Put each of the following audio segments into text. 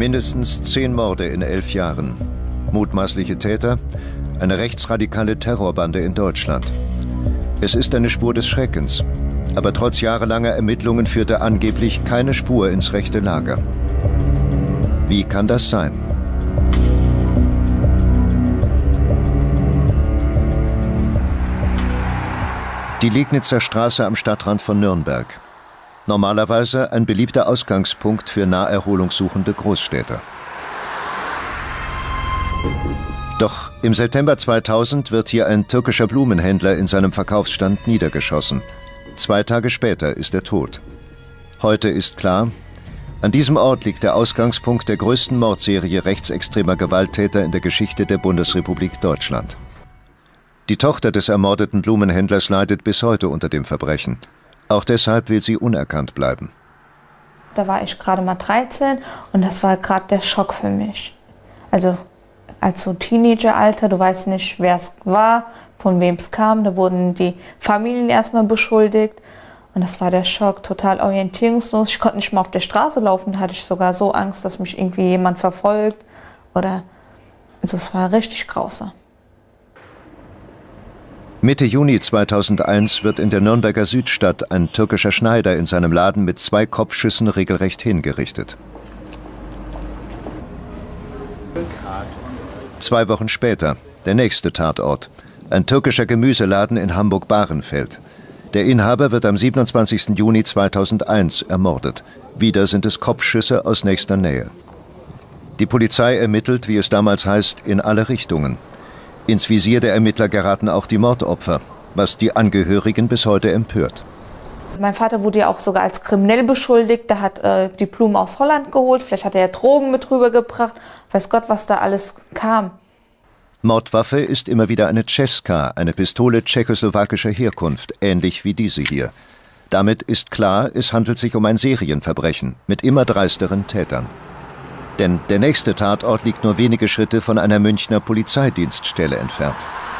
Mindestens 10 Morde in 11 Jahren. Mutmaßliche Täter? Eine rechtsradikale Terrorbande in Deutschland. Es ist eine Spur des Schreckens. Aber trotz jahrelanger Ermittlungen führte angeblich keine Spur ins rechte Lager. Wie kann das sein? Die Liegnitzer Straße am Stadtrand von Nürnberg. Normalerweise ein beliebter Ausgangspunkt für Naherholungssuchende Großstädter. Doch im September 2000 wird hier ein türkischer Blumenhändler in seinem Verkaufsstand niedergeschossen. 2 Tage später ist er tot. Heute ist klar, an diesem Ort liegt der Ausgangspunkt der größten Mordserie rechtsextremer Gewalttäter in der Geschichte der Bundesrepublik Deutschland. Die Tochter des ermordeten Blumenhändlers leidet bis heute unter dem Verbrechen. Auch deshalb will sie unerkannt bleiben. Da war ich gerade mal 13 und das war gerade der Schock für mich. Also als so Teenageralter, du weißt nicht, wer es war, von wem es kam. Da wurden die Familien erstmal beschuldigt und das war der Schock, total orientierungslos. Ich konnte nicht mal auf der Straße laufen, da hatte ich sogar so Angst, dass mich irgendwie jemand verfolgt. Also es war richtig grausam. Mitte Juni 2001 wird in der Nürnberger Südstadt ein türkischer Schneider in seinem Laden mit 2 Kopfschüssen regelrecht hingerichtet. 2 Wochen später, der nächste Tatort, ein türkischer Gemüseladen in Hamburg-Bahrenfeld. Der Inhaber wird am 27. Juni 2001 ermordet. Wieder sind es Kopfschüsse aus nächster Nähe. Die Polizei ermittelt, wie es damals heißt, in alle Richtungen. Ins Visier der Ermittler geraten auch die Mordopfer, was die Angehörigen bis heute empört. Mein Vater wurde ja auch sogar als kriminell beschuldigt. Der hat die Blumen aus Holland geholt. Vielleicht hat er ja Drogen mit rübergebracht. Weiß Gott, was da alles kam. Mordwaffe ist immer wieder eine Czeska, eine Pistole tschechoslowakischer Herkunft, ähnlich wie diese hier. Damit ist klar, es handelt sich um ein Serienverbrechen mit immer dreisteren Tätern. Denn der nächste Tatort liegt nur wenige Schritte von einer Münchner Polizeidienststelle entfernt.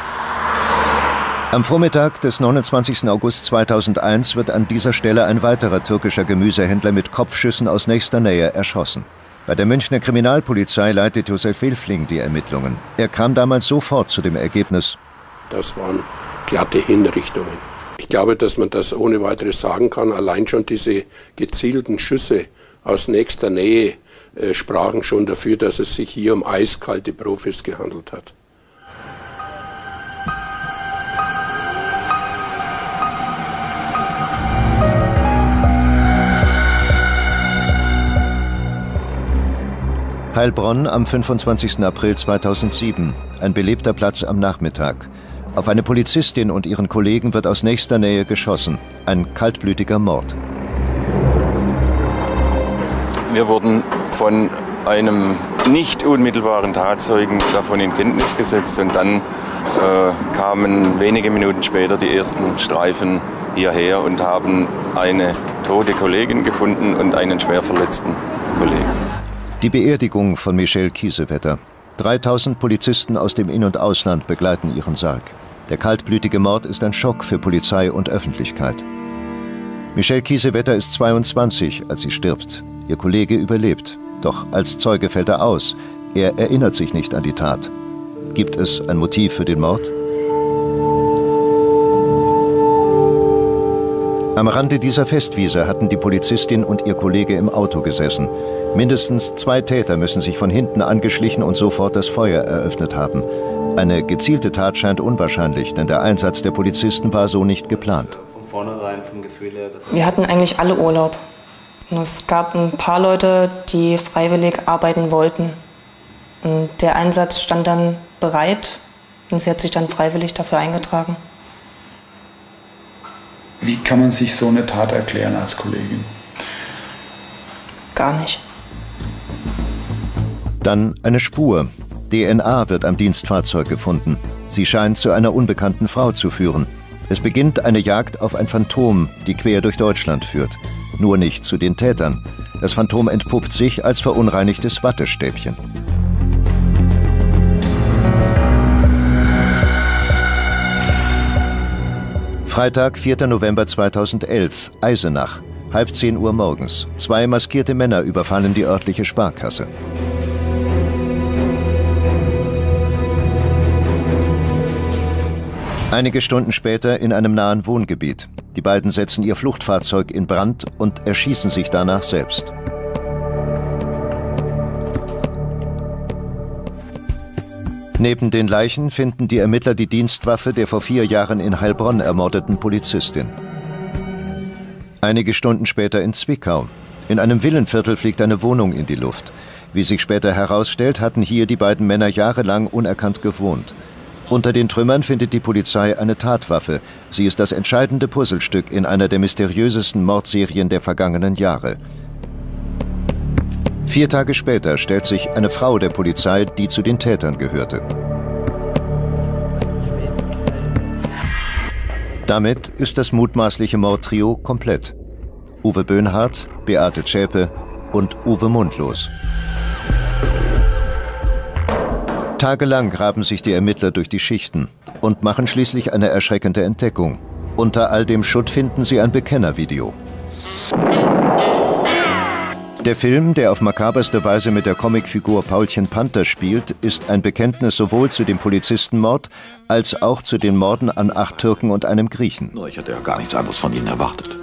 Am Vormittag des 29. August 2001 wird an dieser Stelle ein weiterer türkischer Gemüsehändler mit Kopfschüssen aus nächster Nähe erschossen. Bei der Münchner Kriminalpolizei leitet Josef Wilfling die Ermittlungen. Er kam damals sofort zu dem Ergebnis: Das waren glatte Hinrichtungen. Ich glaube, dass man das ohne weiteres sagen kann. Allein schon diese gezielten Schüsse aus nächster Nähe sprachen schon dafür, dass es sich hier um eiskalte Profis gehandelt hat. Heilbronn am 25. April 2007, ein belebter Platz am Nachmittag. Auf eine Polizistin und ihren Kollegen wird aus nächster Nähe geschossen. Ein kaltblütiger Mord. Wir wurden von einem nicht unmittelbaren Tatzeugen davon in Kenntnis gesetzt und dann kamen wenige Minuten später die ersten Streifen hierher und haben eine tote Kollegin gefunden und einen schwer verletzten Kollegen. Die Beerdigung von Michelle Kiesewetter. 3000 Polizisten aus dem In- und Ausland begleiten ihren Sarg. Der kaltblütige Mord ist ein Schock für Polizei und Öffentlichkeit. Michelle Kiesewetter ist 22, als sie stirbt. Ihr Kollege überlebt. Doch als Zeuge fällt er aus. Er erinnert sich nicht an die Tat. Gibt es ein Motiv für den Mord? Am Rande dieser Festwiese hatten die Polizistin und ihr Kollege im Auto gesessen. Mindestens 2 Täter müssen sich von hinten angeschlichen und sofort das Feuer eröffnet haben. Eine gezielte Tat scheint unwahrscheinlich, denn der Einsatz der Polizisten war so nicht geplant. Von vornherein, vom Gefühl her, wir hatten eigentlich alle Urlaub. Und es gab ein paar Leute, die freiwillig arbeiten wollten. Und der Einsatz stand dann bereit und sie hat sich dann freiwillig dafür eingetragen. Wie kann man sich so eine Tat erklären als Kollegin? Gar nicht. Dann eine Spur. DNA wird am Dienstfahrzeug gefunden. Sie scheint zu einer unbekannten Frau zu führen. Es beginnt eine Jagd auf ein Phantom, die quer durch Deutschland führt. Nur nicht zu den Tätern. Das Phantom entpuppt sich als verunreinigtes Wattestäbchen. Freitag, 4. November 2011, Eisenach. halb 10 Uhr morgens. 2 maskierte Männer überfallen die örtliche Sparkasse. Einige Stunden später in einem nahen Wohngebiet. Die beiden setzen ihr Fluchtfahrzeug in Brand und erschießen sich danach selbst. Neben den Leichen finden die Ermittler die Dienstwaffe der vor 4 Jahren in Heilbronn ermordeten Polizistin. Einige Stunden später in Zwickau. In einem Villenviertel fliegt eine Wohnung in die Luft. Wie sich später herausstellt, hatten hier die beiden Männer jahrelang unerkannt gewohnt. Unter den Trümmern findet die Polizei eine Tatwaffe. Sie ist das entscheidende Puzzlestück in einer der mysteriösesten Mordserien der vergangenen Jahre. 4 Tage später stellt sich eine Frau der Polizei, die zu den Tätern gehörte. Damit ist das mutmaßliche Mordtrio komplett. Uwe Böhnhardt, Beate Zschäpe und Uwe Mundlos. Tagelang graben sich die Ermittler durch die Schichten und machen schließlich eine erschreckende Entdeckung. Unter all dem Schutt finden sie ein Bekennervideo. Der Film, der auf makaberste Weise mit der Comicfigur Paulchen Panther spielt, ist ein Bekenntnis sowohl zu dem Polizistenmord als auch zu den Morden an 8 Türken und einem Griechen. Ich hatte ja gar nichts anderes von Ihnen erwartet.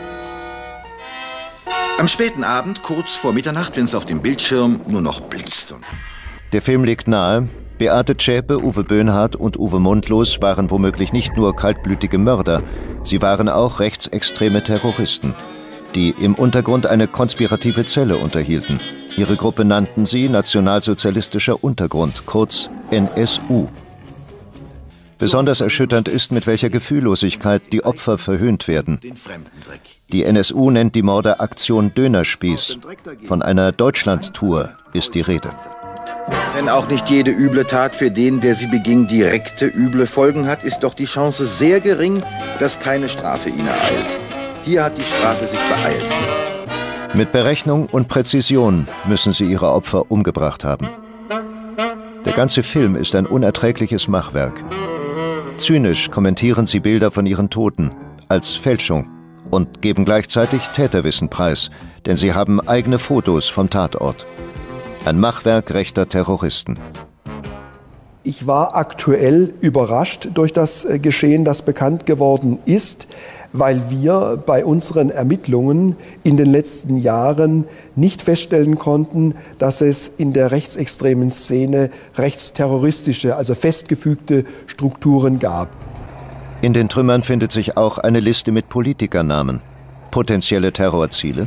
Am späten Abend, kurz vor Mitternacht, wenn es auf dem Bildschirm nur noch blitzt. Der Film legt nahe, Beate Zschäpe, Uwe Böhnhardt und Uwe Mundlos waren womöglich nicht nur kaltblütige Mörder, sie waren auch rechtsextreme Terroristen, die im Untergrund eine konspirative Zelle unterhielten. Ihre Gruppe nannten sie Nationalsozialistischer Untergrund, kurz NSU. Besonders erschütternd ist, mit welcher Gefühllosigkeit die Opfer verhöhnt werden. Die NSU nennt die Morde Aktion Dönerspieß. Von einer Deutschlandtour ist die Rede. Wenn auch nicht jede üble Tat für den, der sie beging, direkte üble Folgen hat, ist doch die Chance sehr gering, dass keine Strafe ihn ereilt. Hier hat die Strafe sich beeilt. Mit Berechnung und Präzision müssen sie ihre Opfer umgebracht haben. Der ganze Film ist ein unerträgliches Machwerk. Zynisch kommentieren sie Bilder von ihren Toten als Fälschung und geben gleichzeitig Täterwissen preis, denn sie haben eigene Fotos vom Tatort. Ein Machwerk rechter Terroristen. Ich war aktuell überrascht durch das Geschehen, das bekannt geworden ist, weil wir bei unseren Ermittlungen in den letzten Jahren nicht feststellen konnten, dass es in der rechtsextremen Szene rechtsterroristische, also festgefügte Strukturen gab. In den Trümmern findet sich auch eine Liste mit Politikernamen. Potenzielle Terrorziele?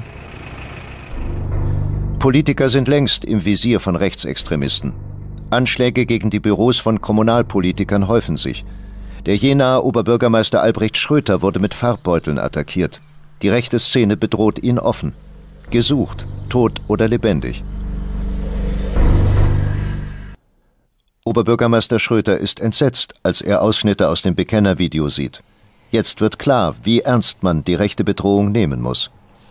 Politiker sind längst im Visier von Rechtsextremisten. Anschläge gegen die Büros von Kommunalpolitikern häufen sich. Der Jenaer Oberbürgermeister Albrecht Schröter wurde mit Farbbeuteln attackiert. Die rechte Szene bedroht ihn offen. Gesucht, tot oder lebendig. Oberbürgermeister Schröter ist entsetzt, als er Ausschnitte aus dem Bekennervideo sieht. Jetzt wird klar, wie ernst man die rechte Bedrohung nehmen muss.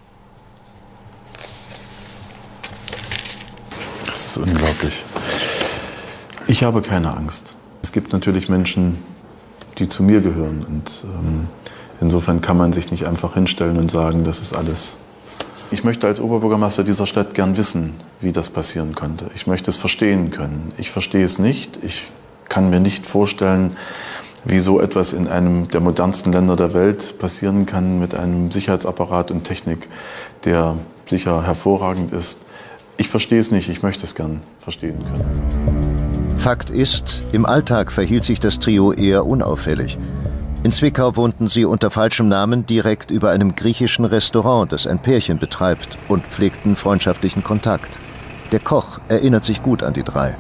Das ist unglaublich. Ich habe keine Angst. Es gibt natürlich Menschen, die zu mir gehören. Und insofern kann man sich nicht einfach hinstellen und sagen, das ist alles. Ich möchte als Oberbürgermeister dieser Stadt gern wissen, wie das passieren konnte. Ich möchte es verstehen können. Ich verstehe es nicht. Ich kann mir nicht vorstellen, wie so etwas in einem der modernsten Länder der Welt passieren kann, mit einem Sicherheitsapparat und Technik, der sicher hervorragend ist. Ich verstehe es nicht, ich möchte es gern verstehen können. Fakt ist, im Alltag verhielt sich das Trio eher unauffällig. In Zwickau wohnten sie unter falschem Namen direkt über einem griechischen Restaurant, das ein Pärchen betreibt, und pflegten freundschaftlichen Kontakt. Der Koch erinnert sich gut an die 3.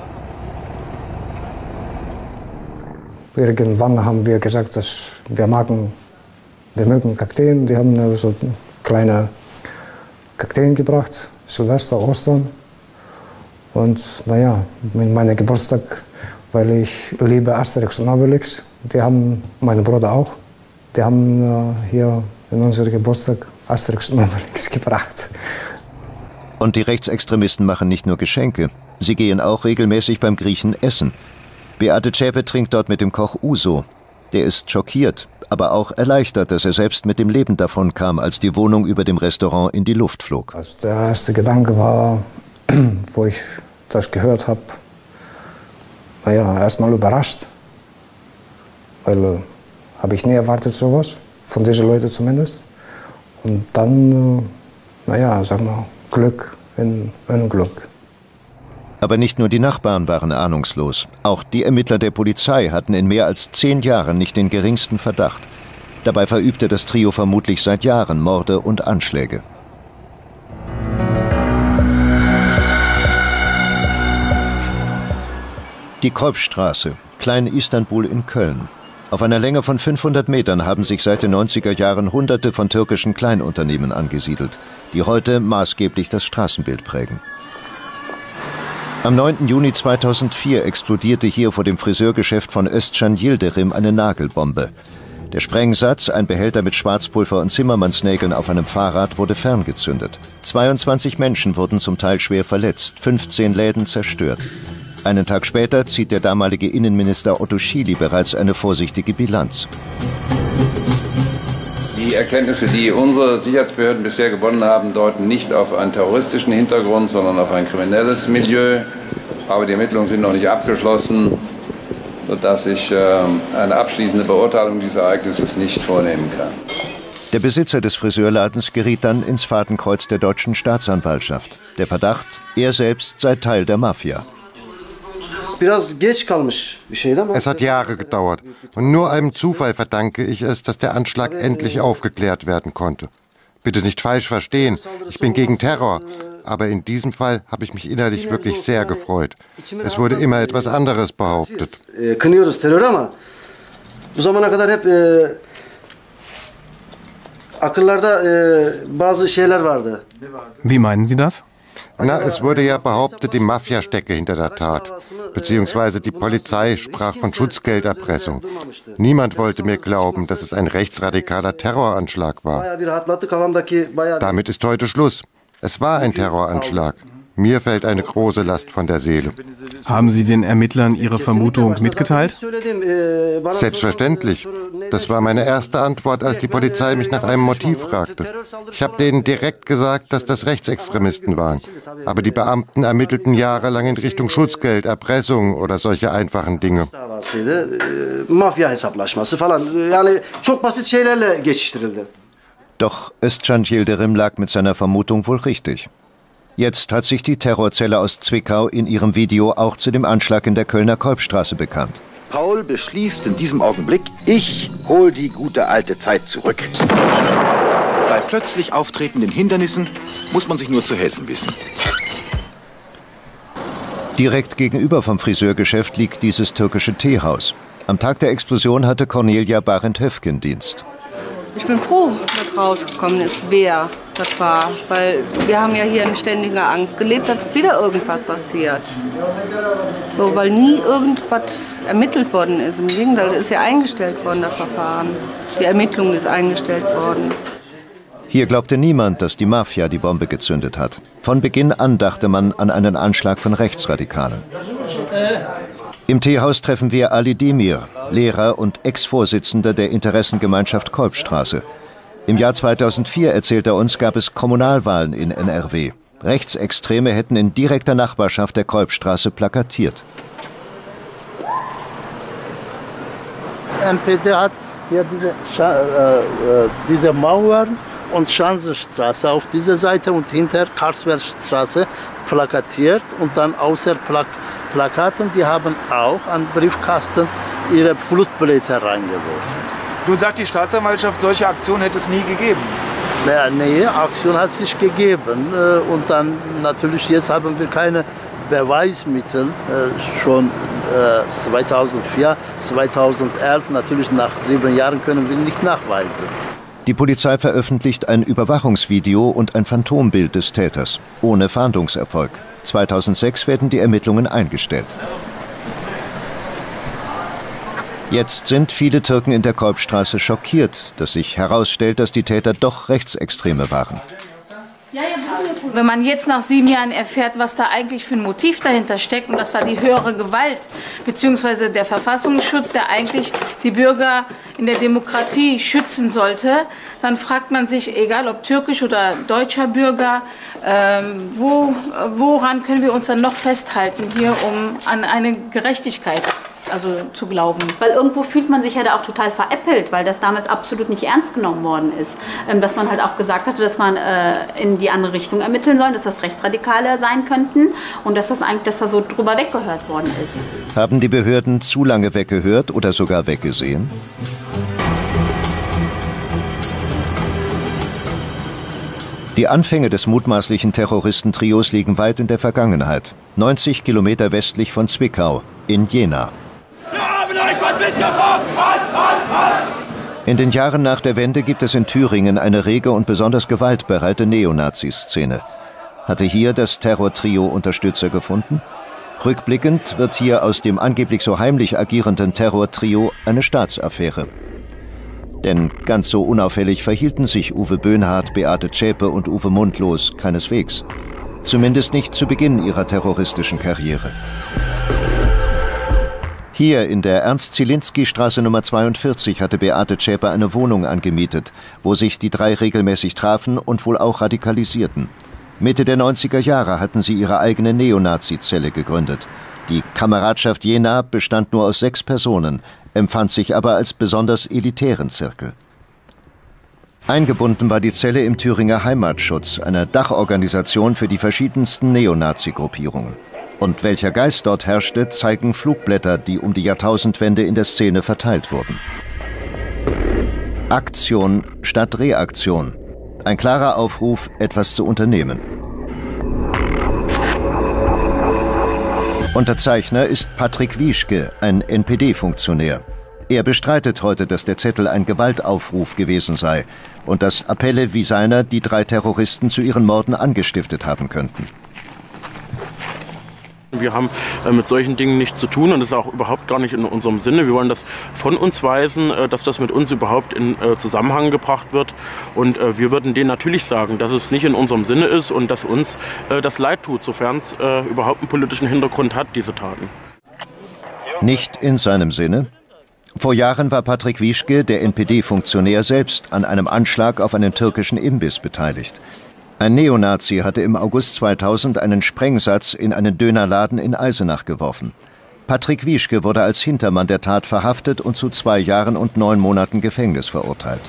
Irgendwann haben wir gesagt, dass wir mögen Kakteen. Die haben so kleine Kakteen gebracht, Silvester, Ostern. Und naja, mit meinem Geburtstag, weil ich liebe Asterix und Obelix, die haben, meine Bruder auch, die haben hier in unserem Geburtstag Asterix und Obelix gebracht. Und die Rechtsextremisten machen nicht nur Geschenke, sie gehen auch regelmäßig beim Griechen essen. Beate Zschäpe trinkt dort mit dem Koch Uso. Der ist schockiert, aber auch erleichtert, dass er selbst mit dem Leben davonkam, als die Wohnung über dem Restaurant in die Luft flog. Also der erste Gedanke war, wo ich das gehört habe, naja, erstmal überrascht, weil habe ich nie erwartet sowas, von diesen Leuten zumindest. Und dann, naja, sag mal, Glück in Unglück. Aber nicht nur die Nachbarn waren ahnungslos. Auch die Ermittler der Polizei hatten in mehr als 10 Jahren nicht den geringsten Verdacht. Dabei verübte das Trio vermutlich seit Jahren Morde und Anschläge. Die Kolbstraße, Klein-Istanbul in Köln. Auf einer Länge von 500 Metern haben sich seit den 90er Jahren Hunderte von türkischen Kleinunternehmen angesiedelt, die heute maßgeblich das Straßenbild prägen. Am 9. Juni 2004 explodierte hier vor dem Friseurgeschäft von Özcan Yildirim eine Nagelbombe. Der Sprengsatz, ein Behälter mit Schwarzpulver und Zimmermannsnägeln auf einem Fahrrad, wurde ferngezündet. 22 Menschen wurden zum Teil schwer verletzt, 15 Läden zerstört. Einen Tag später zieht der damalige Innenminister Otto Schily bereits eine vorsichtige Bilanz. Die Erkenntnisse, die unsere Sicherheitsbehörden bisher gewonnen haben, deuten nicht auf einen terroristischen Hintergrund, sondern auf ein kriminelles Milieu. Aber die Ermittlungen sind noch nicht abgeschlossen, sodass ich eine abschließende Beurteilung dieses Ereignisses nicht vornehmen kann. Der Besitzer des Friseurladens geriet dann ins Fadenkreuz der deutschen Staatsanwaltschaft. Der Verdacht, er selbst sei Teil der Mafia. Es hat Jahre gedauert und nur einem Zufall verdanke ich es, dass der Anschlag endlich aufgeklärt werden konnte. Bitte nicht falsch verstehen, ich bin gegen Terror, aber in diesem Fall habe ich mich innerlich wirklich sehr gefreut. Es wurde immer etwas anderes behauptet. Wie meinen Sie das? Na, es wurde ja behauptet, die Mafia stecke hinter der Tat. Beziehungsweise die Polizei sprach von Schutzgelderpressung. Niemand wollte mir glauben, dass es ein rechtsradikaler Terroranschlag war. Damit ist heute Schluss. Es war ein Terroranschlag. Mir fällt eine große Last von der Seele. Haben Sie den Ermittlern Ihre Vermutung mitgeteilt? Selbstverständlich. Das war meine erste Antwort, als die Polizei mich nach einem Motiv fragte. Ich habe denen direkt gesagt, dass das Rechtsextremisten waren. Aber die Beamten ermittelten jahrelang in Richtung Schutzgeld, Erpressung oder solche einfachen Dinge. Doch Özcan Yildirim lag mit seiner Vermutung wohl richtig. Jetzt hat sich die Terrorzelle aus Zwickau in ihrem Video auch zu dem Anschlag in der Kölner Kolbstraße bekannt. Paul beschließt in diesem Augenblick, ich hol die gute alte Zeit zurück. Bei plötzlich auftretenden Hindernissen muss man sich nur zu helfen wissen. Direkt gegenüber vom Friseurgeschäft liegt dieses türkische Teehaus. Am Tag der Explosion hatte Cornelia Barend-Höfgen Dienst. Ich bin froh, dass rausgekommen ist, wer das war. Weil wir haben ja hier in ständiger Angst gelebt, dass wieder irgendwas passiert. So, weil nie irgendwas ermittelt worden ist. Im Gegenteil, ist ja eingestellt worden, das Verfahren. Die Ermittlung ist eingestellt worden. Hier glaubte niemand, dass die Mafia die Bombe gezündet hat. Von Beginn an dachte man an einen Anschlag von Rechtsradikalen. Im Teehaus treffen wir Ali Demir, Lehrer und Ex-Vorsitzender der Interessengemeinschaft Kolbstraße. Im Jahr 2004, erzählt er uns, gab es Kommunalwahlen in NRW. Rechtsextreme hätten in direkter Nachbarschaft der Kolbstraße plakatiert. NPD hat ja diese Mauern und Schanzenstraße auf dieser Seite und hinter Karlsbergstraße plakatiert und dann außer Plakaten, die haben auch an Briefkasten ihre Flutblätter reingeworfen. Nun sagt die Staatsanwaltschaft, solche Aktionen hätte es nie gegeben. Ja, nee, Aktion hat es nicht gegeben. Und dann natürlich, jetzt haben wir keine Beweismittel. Schon 2004, 2011, natürlich nach 7 Jahren können wir nicht nachweisen. Die Polizei veröffentlicht ein Überwachungsvideo und ein Phantombild des Täters, ohne Fahndungserfolg. 2006 werden die Ermittlungen eingestellt. Jetzt sind viele Türken in der Kolbstraße schockiert, dass sich herausstellt, dass die Täter doch Rechtsextreme waren. Wenn man jetzt nach 7 Jahren erfährt, was da eigentlich für ein Motiv dahinter steckt und dass da die höhere Gewalt bzw. der Verfassungsschutz, der eigentlich die Bürger in der Demokratie schützen sollte, dann fragt man sich, egal ob türkisch oder deutscher Bürger, woran können wir uns dann noch festhalten hier, um an eine Gerechtigkeit zu glauben. Weil irgendwo fühlt man sich ja da auch total veräppelt, weil das damals absolut nicht ernst genommen worden ist. Dass man halt auch gesagt hatte, dass man in die andere Richtung ermitteln soll, dass das Rechtsradikale sein könnten und dass da so drüber weggehört worden ist. Haben die Behörden zu lange weggehört oder sogar weggesehen? Die Anfänge des mutmaßlichen Terroristentrios liegen weit in der Vergangenheit. 90 Kilometer westlich von Zwickau, in Jena. In den Jahren nach der Wende gibt es in Thüringen eine rege und besonders gewaltbereite Neonazi-Szene. Hatte hier das Terrortrio Unterstützer gefunden? Rückblickend wird hier aus dem angeblich so heimlich agierenden Terrortrio eine Staatsaffäre. Denn ganz so unauffällig verhielten sich Uwe Böhnhardt, Beate Zschäpe und Uwe Mundlos keineswegs. Zumindest nicht zu Beginn ihrer terroristischen Karriere. Hier in der Ernst-Zielinski-Straße Nummer 42 hatte Beate Zschäpe eine Wohnung angemietet, wo sich die drei regelmäßig trafen und wohl auch radikalisierten. Mitte der 90er Jahre hatten sie ihre eigene Neonazi-Zelle gegründet. Die Kameradschaft Jena bestand nur aus 6 Personen, empfand sich aber als besonders elitären Zirkel. Eingebunden war die Zelle im Thüringer Heimatschutz, einer Dachorganisation für die verschiedensten Neonazi-Gruppierungen. Und welcher Geist dort herrschte, zeigen Flugblätter, die um die Jahrtausendwende in der Szene verteilt wurden. Aktion statt Reaktion. Ein klarer Aufruf, etwas zu unternehmen. Unterzeichner ist Patrick Wieschke, ein NPD-Funktionär. Er bestreitet heute, dass der Zettel ein Gewaltaufruf gewesen sei und dass Appelle wie seiner die 3 Terroristen zu ihren Morden angestiftet haben könnten. Wir haben mit solchen Dingen nichts zu tun und das ist auch überhaupt gar nicht in unserem Sinne. Wir wollen das von uns weisen, dass das mit uns überhaupt in Zusammenhang gebracht wird. Und wir würden denen natürlich sagen, dass es nicht in unserem Sinne ist und dass uns das leid tut, sofern es überhaupt einen politischen Hintergrund hat, diese Taten. Nicht in seinem Sinne? Vor Jahren war Patrick Wieschke, der NPD-Funktionär, selbst an einem Anschlag auf einen türkischen Imbiss beteiligt. Ein Neonazi hatte im August 2000 einen Sprengsatz in einen Dönerladen in Eisenach geworfen. Patrick Wieschke wurde als Hintermann der Tat verhaftet und zu 2 Jahren und 9 Monaten Gefängnis verurteilt.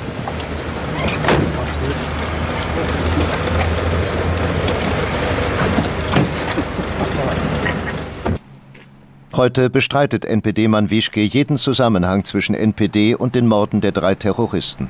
Heute bestreitet NPD-Mann Wieschke jeden Zusammenhang zwischen NPD und den Morden der 3 Terroristen.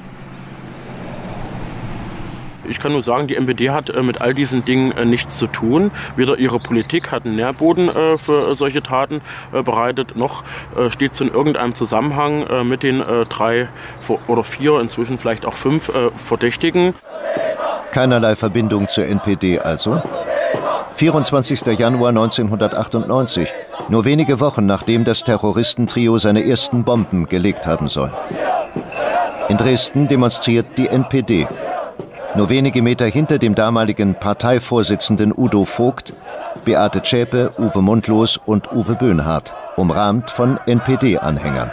Ich kann nur sagen, die NPD hat mit all diesen Dingen nichts zu tun. Weder ihre Politik hat einen Nährboden für solche Taten bereitet, noch steht es in irgendeinem Zusammenhang mit den 3 oder 4, inzwischen vielleicht auch 5 Verdächtigen. Keinerlei Verbindung zur NPD also? 24. Januar 1998, nur wenige Wochen nachdem das Terroristentrio seine ersten Bomben gelegt haben soll. In Dresden demonstriert die NPD. Nur wenige Meter hinter dem damaligen Parteivorsitzenden Udo Vogt, Beate Zschäpe, Uwe Mundlos und Uwe Böhnhardt, umrahmt von NPD-Anhängern.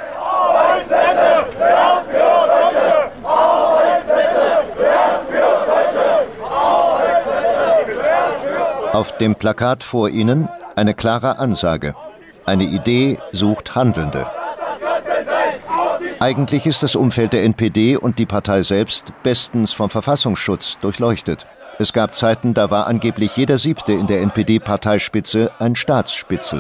Auf dem Plakat vor ihnen eine klare Ansage. Eine Idee sucht Handelnde. Eigentlich ist das Umfeld der NPD und die Partei selbst bestens vom Verfassungsschutz durchleuchtet. Es gab Zeiten, da war angeblich jeder 7. in der NPD-Parteispitze ein Staatsspitzel.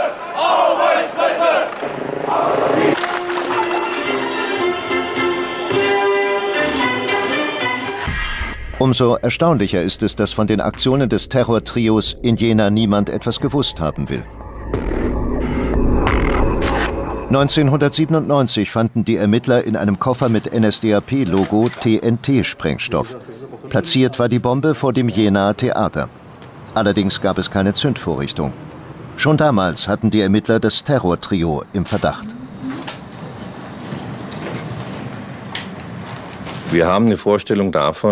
Umso erstaunlicher ist es, dass von den Aktionen des Terrortrios in Jena niemand etwas gewusst haben will. 1997 fanden die Ermittler in einem Koffer mit NSDAP-Logo TNT-Sprengstoff. Platziert war die Bombe vor dem Jenaer Theater. Allerdings gab es keine Zündvorrichtung. Schon damals hatten die Ermittler das Terrortrio im Verdacht. Wir haben eine Vorstellung davon,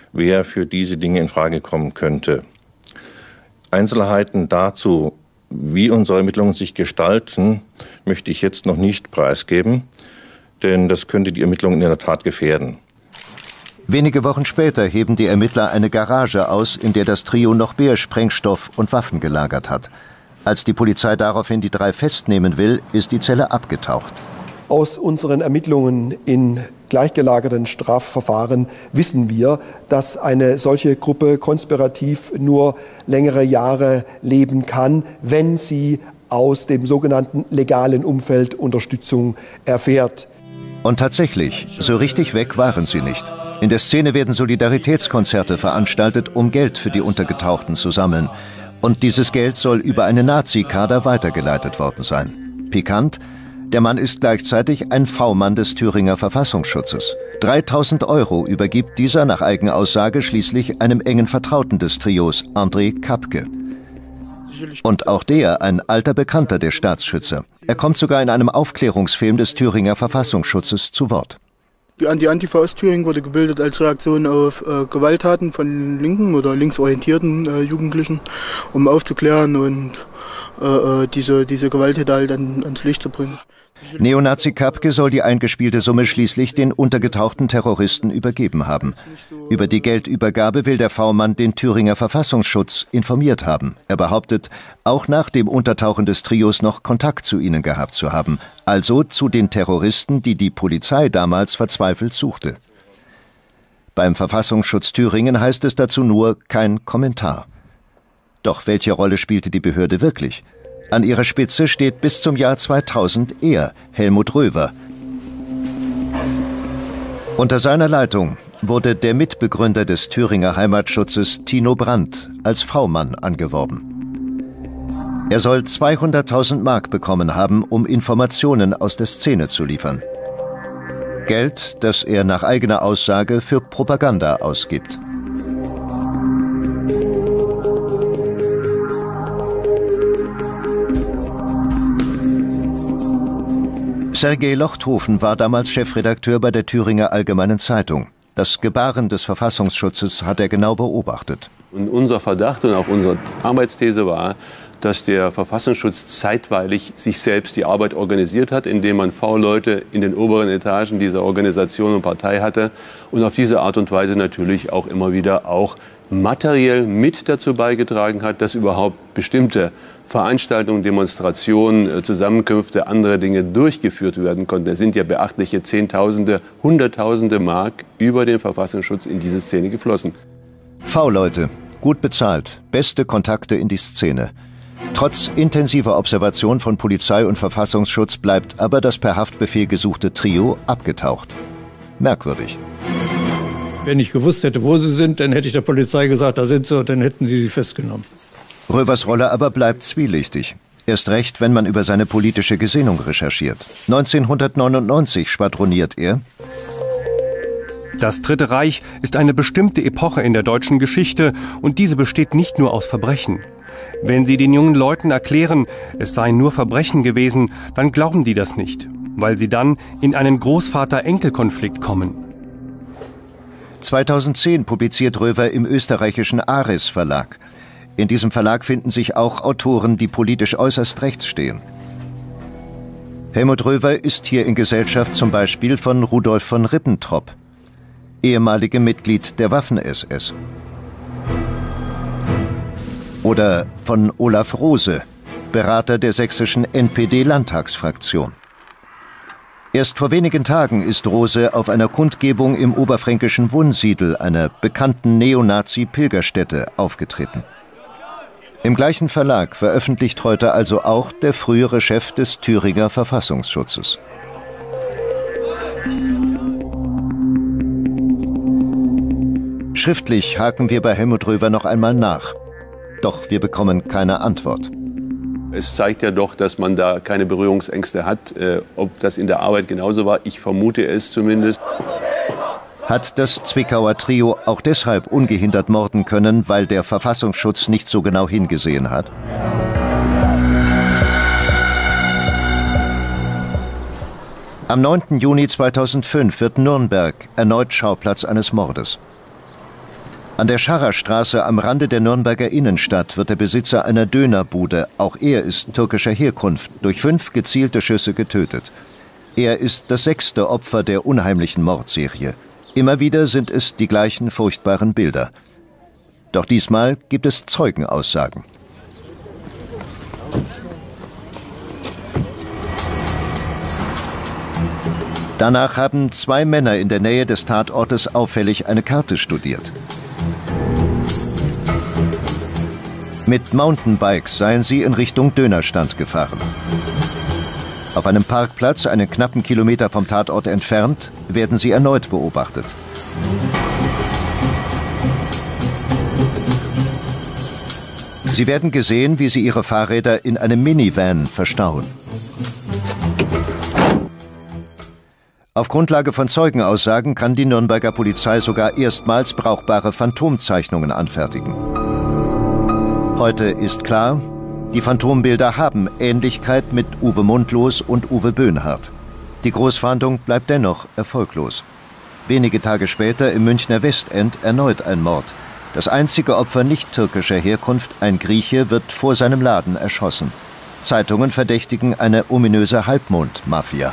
wer für diese Dinge in Frage kommen könnte. Einzelheiten dazu, wie unsere Ermittlungen sich gestalten, möchte ich jetzt noch nicht preisgeben, denn das könnte die Ermittlungen in der Tat gefährden. Wenige Wochen später heben die Ermittler eine Garage aus, in der das Trio noch mehr Sprengstoff und Waffen gelagert hat. Als die Polizei daraufhin die 3 festnehmen will, ist die Zelle abgetaucht. Aus unseren Ermittlungen in gleichgelagerten Strafverfahren wissen wir, dass eine solche Gruppe konspirativ nur längere Jahre leben kann, wenn sie aus dem sogenannten legalen Umfeld Unterstützung erfährt. Und tatsächlich, so richtig weg waren sie nicht. In der Szene werden Solidaritätskonzerte veranstaltet, um Geld für die Untergetauchten zu sammeln. Und dieses Geld soll über eine Nazi-Kader weitergeleitet worden sein. Pikant: Der Mann ist gleichzeitig ein V-Mann des Thüringer Verfassungsschutzes. 3.000 € übergibt dieser nach Eigenaussage schließlich einem engen Vertrauten des Trios, André Kapke. Und auch der ein alter Bekannter der Staatsschützer. Er kommt sogar in einem Aufklärungsfilm des Thüringer Verfassungsschutzes zu Wort. Die Antifa aus Thüringen wurde gebildet als Reaktion auf Gewalttaten von linken oder linksorientierten Jugendlichen, um aufzuklären und diese Gewalttäter halt ans Licht zu bringen. Neonazi Kapke soll die eingespielte Summe schließlich den untergetauchten Terroristen übergeben haben. Über die Geldübergabe will der V-Mann den Thüringer Verfassungsschutz informiert haben. Er behauptet, auch nach dem Untertauchen des Trios noch Kontakt zu ihnen gehabt zu haben. Also zu den Terroristen, die die Polizei damals verzweifelt suchte. Beim Verfassungsschutz Thüringen heißt es dazu nur kein Kommentar. Doch welche Rolle spielte die Behörde wirklich? An ihrer Spitze steht bis zum Jahr 2000 er, Helmut Röver. Unter seiner Leitung wurde der Mitbegründer des Thüringer Heimatschutzes Tino Brandt als V-Mann angeworben. Er soll 200.000 Mark bekommen haben, um Informationen aus der Szene zu liefern. Geld, das er nach eigener Aussage für Propaganda ausgibt. Sergei Lochthofen war damals Chefredakteur bei der Thüringer Allgemeinen Zeitung. Das Gebaren des Verfassungsschutzes hat er genau beobachtet. Und unser Verdacht und auch unsere Arbeitsthese war, dass der Verfassungsschutz zeitweilig sich selbst die Arbeit organisiert hat, indem man V-Leute in den oberen Etagen dieser Organisation und Partei hatte und auf diese Art und Weise natürlich auch immer wieder auch materiell mit dazu beigetragen hat, dass überhaupt bestimmte Veranstaltungen, Demonstrationen, Zusammenkünfte, andere Dinge durchgeführt werden konnten. Es sind ja beachtliche Zehntausende, Hunderttausende Mark über den Verfassungsschutz in diese Szene geflossen. V-Leute, gut bezahlt, beste Kontakte in die Szene. Trotz intensiver Observation von Polizei und Verfassungsschutz bleibt aber das per Haftbefehl gesuchte Trio abgetaucht. Merkwürdig. Wenn ich gewusst hätte, wo sie sind, dann hätte ich der Polizei gesagt, da sind sie, und dann hätten sie festgenommen. Rövers Rolle aber bleibt zwielichtig. Erst recht, wenn man über seine politische Gesinnung recherchiert. 1999 schwadroniert er: Das Dritte Reich ist eine bestimmte Epoche in der deutschen Geschichte, und diese besteht nicht nur aus Verbrechen. Wenn Sie den jungen Leuten erklären, es seien nur Verbrechen gewesen, dann glauben die das nicht, weil sie dann in einen Großvater-Enkel-Konflikt kommen. 2010 publiziert Röver im österreichischen Ares Verlag. In diesem Verlag finden sich auch Autoren, die politisch äußerst rechts stehen. Helmut Röver ist hier in Gesellschaft zum Beispiel von Rudolf von Ribbentrop, ehemaligem Mitglied der Waffen-SS. Oder von Olaf Rose, Berater der sächsischen NPD-Landtagsfraktion. Erst vor wenigen Tagen ist Rose auf einer Kundgebung im oberfränkischen Wunsiedel, einer bekannten Neonazi-Pilgerstätte, aufgetreten. Im gleichen Verlag veröffentlicht heute also auch der frühere Chef des Thüringer Verfassungsschutzes. Schriftlich haken wir bei Helmut Röver noch einmal nach. Doch wir bekommen keine Antwort. Es zeigt ja doch, dass man da keine Berührungsängste hat. Ob das in der Arbeit genauso war, ich vermute es zumindest. Hat das Zwickauer Trio auch deshalb ungehindert morden können, weil der Verfassungsschutz nicht so genau hingesehen hat? Am 9. Juni 2005 wird Nürnberg erneut Schauplatz eines Mordes. An der Scharrerstraße am Rande der Nürnberger Innenstadt wird der Besitzer einer Dönerbude, auch er ist türkischer Herkunft, durch 5 gezielte Schüsse getötet. Er ist das 6. Opfer der unheimlichen Mordserie. Immer wieder sind es die gleichen furchtbaren Bilder. Doch diesmal gibt es Zeugenaussagen. Danach haben 2 Männer in der Nähe des Tatortes auffällig eine Karte studiert. Mit Mountainbikes seien sie in Richtung Dönerstand gefahren. Auf einem Parkplatz, einen knappen Kilometer vom Tatort entfernt, werden sie erneut beobachtet. Sie werden gesehen, wie sie ihre Fahrräder in einem Minivan verstauen. Auf Grundlage von Zeugenaussagen kann die Nürnberger Polizei sogar erstmals brauchbare Phantomzeichnungen anfertigen. Heute ist klar, die Phantombilder haben Ähnlichkeit mit Uwe Mundlos und Uwe Böhnhardt. Die Großfahndung bleibt dennoch erfolglos. Wenige Tage später im Münchner Westend erneut ein Mord. Das einzige Opfer nicht türkischer Herkunft, ein Grieche, wird vor seinem Laden erschossen. Zeitungen verdächtigen eine ominöse Halbmond-Mafia.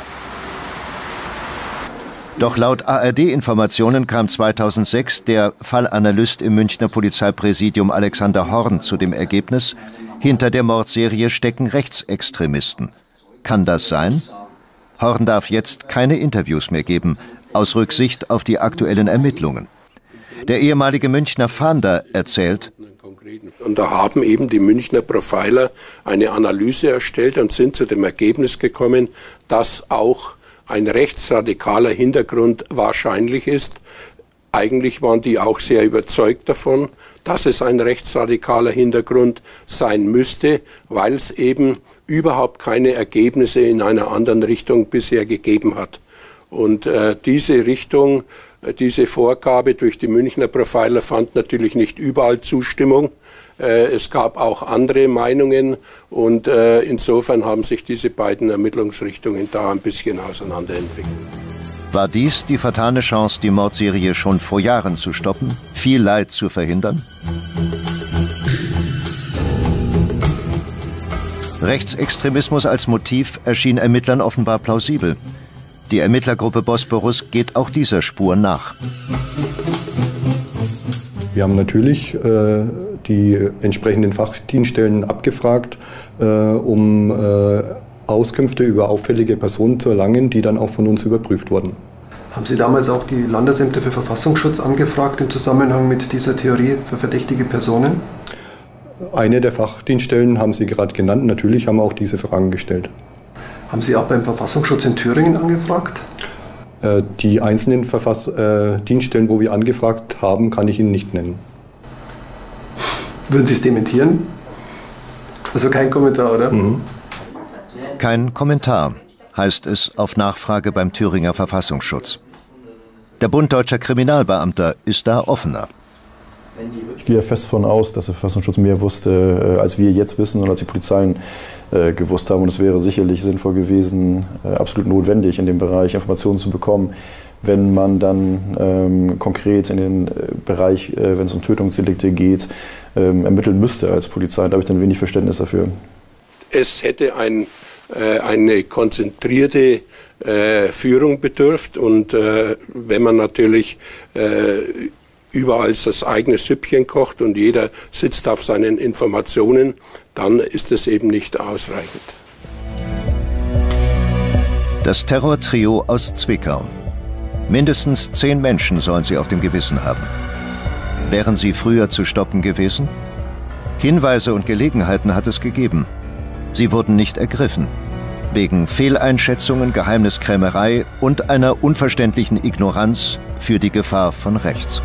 Doch laut ARD-Informationen kam 2006 der Fallanalyst im Münchner Polizeipräsidium Alexander Horn zu dem Ergebnis, hinter der Mordserie stecken Rechtsextremisten. Kann das sein? Horn darf jetzt keine Interviews mehr geben, aus Rücksicht auf die aktuellen Ermittlungen. Der ehemalige Münchner Fahnder erzählt: Und da haben eben die Münchner Profiler eine Analyse erstellt und sind zu dem Ergebnis gekommen, dass auch ein rechtsradikaler Hintergrund wahrscheinlich ist. Eigentlich waren die auch sehr überzeugt davon, dass es ein rechtsradikaler Hintergrund sein müsste, weil es eben überhaupt keine Ergebnisse in einer anderen Richtung bisher gegeben hat. Und diese Richtung, diese Vorgabe durch die Münchner Profiler fand natürlich nicht überall Zustimmung. Es gab auch andere Meinungen und insofern haben sich diese beiden Ermittlungsrichtungen da ein bisschen auseinanderentwickelt. War dies die vertane Chance, die Mordserie schon vor Jahren zu stoppen, viel Leid zu verhindern? Rechtsextremismus als Motiv erschien Ermittlern offenbar plausibel. Die Ermittlergruppe Bosporus geht auch dieser Spur nach. Wir haben natürlich die entsprechenden Fachdienststellen abgefragt, um Auskünfte über auffällige Personen zu erlangen, die dann auch von uns überprüft wurden. Haben Sie damals auch die Landesämter für Verfassungsschutz angefragt im Zusammenhang mit dieser Theorie für verdächtige Personen? Eine der Fachdienststellen haben Sie gerade genannt. Natürlich haben wir auch diese Fragen gestellt. Haben Sie auch beim Verfassungsschutz in Thüringen angefragt? Die einzelnen Dienststellen, wo wir angefragt haben, kann ich Ihnen nicht nennen. Würden Sie es dementieren? Also kein Kommentar, oder? Mhm. Kein Kommentar, heißt es auf Nachfrage beim Thüringer Verfassungsschutz. Der Bund Deutscher Kriminalbeamter ist da offener. Ich gehe fest davon aus, dass der Verfassungsschutz mehr wusste, als wir jetzt wissen und als die Polizeien gewusst haben. Und es wäre sicherlich sinnvoll gewesen, absolut notwendig in dem Bereich Informationen zu bekommen, wenn man dann konkret in den Bereich, wenn es um Tötungsdelikte geht, ermitteln müsste als Polizei. Da habe ich dann wenig Verständnis dafür. Es hätte eine konzentrierte Führung bedürft und wenn man natürlich überall das eigene Süppchen kocht und jeder sitzt auf seinen Informationen, dann ist es eben nicht ausreichend. Das Terrortrio aus Zwickau. Mindestens 10 Menschen sollen sie auf dem Gewissen haben. Wären sie früher zu stoppen gewesen? Hinweise und Gelegenheiten hat es gegeben. Sie wurden nicht ergriffen. Wegen Fehleinschätzungen, Geheimniskrämerei und einer unverständlichen Ignoranz für die Gefahr von rechts.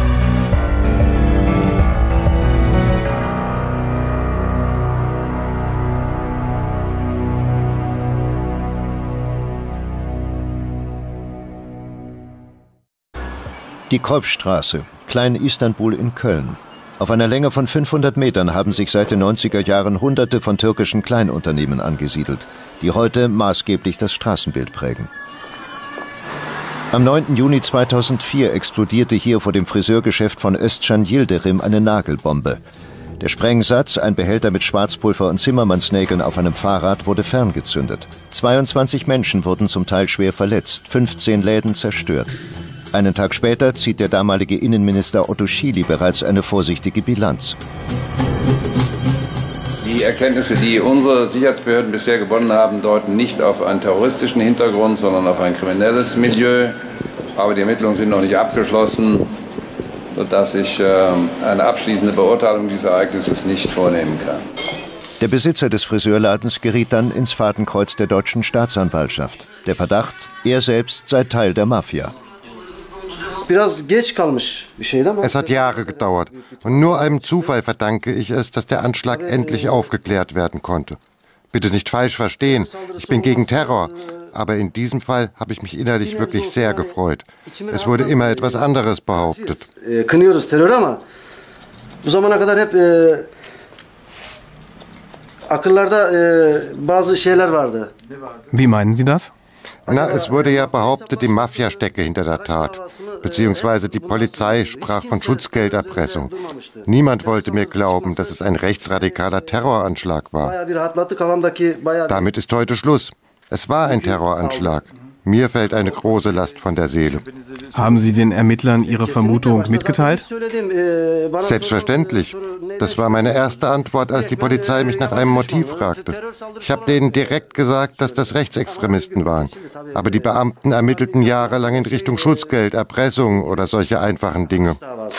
Die Kolbstraße, Klein-Istanbul in Köln. Auf einer Länge von 500 Metern haben sich seit den 90er Jahren Hunderte von türkischen Kleinunternehmen angesiedelt, die heute maßgeblich das Straßenbild prägen. Am 9. Juni 2004 explodierte hier vor dem Friseurgeschäft von Özcan Yildirim eine Nagelbombe. Der Sprengsatz, ein Behälter mit Schwarzpulver und Zimmermannsnägeln auf einem Fahrrad, wurde ferngezündet. 22 Menschen wurden zum Teil schwer verletzt, 15 Läden zerstört. Einen Tag später zieht der damalige Innenminister Otto Schily bereits eine vorsichtige Bilanz. Die Erkenntnisse, die unsere Sicherheitsbehörden bisher gewonnen haben, deuten nicht auf einen terroristischen Hintergrund, sondern auf ein kriminelles Milieu. Aber die Ermittlungen sind noch nicht abgeschlossen, sodass ich eine abschließende Beurteilung dieses Ereignisses nicht vornehmen kann. Der Besitzer des Friseurladens geriet dann ins Fadenkreuz der deutschen Staatsanwaltschaft. Der Verdacht, er selbst sei Teil der Mafia. Es hat Jahre gedauert und nur einem Zufall verdanke ich es, dass der Anschlag endlich aufgeklärt werden konnte. Bitte nicht falsch verstehen, ich bin gegen Terror, aber in diesem Fall habe ich mich innerlich wirklich sehr gefreut. Es wurde immer etwas anderes behauptet. Wie meinen Sie das? Na, es wurde ja behauptet, die Mafia stecke hinter der Tat. Beziehungsweise die Polizei sprach von Schutzgelderpressung. Niemand wollte mir glauben, dass es ein rechtsradikaler Terroranschlag war. Damit ist heute Schluss. Es war ein Terroranschlag. Mir fällt eine große Last von der Seele. Haben Sie den Ermittlern Ihre Vermutung mitgeteilt? Selbstverständlich. Das war meine erste Antwort, als die Polizei mich nach einem Motiv fragte. Ich habe denen direkt gesagt, dass das Rechtsextremisten waren. Aber die Beamten ermittelten jahrelang in Richtung Schutzgeld, Erpressung oder solche einfachen Dinge.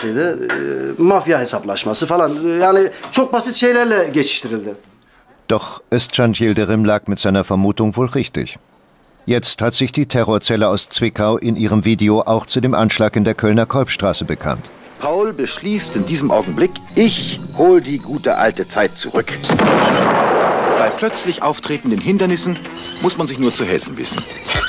Doch Özcan Yildirim lag mit seiner Vermutung wohl richtig. Jetzt hat sich die Terrorzelle aus Zwickau in ihrem Video auch zu dem Anschlag in der Kölner Kolbstraße bekannt. Paul beschließt in diesem Augenblick, ich hol die gute alte Zeit zurück. Bei plötzlich auftretenden Hindernissen muss man sich nur zu helfen wissen.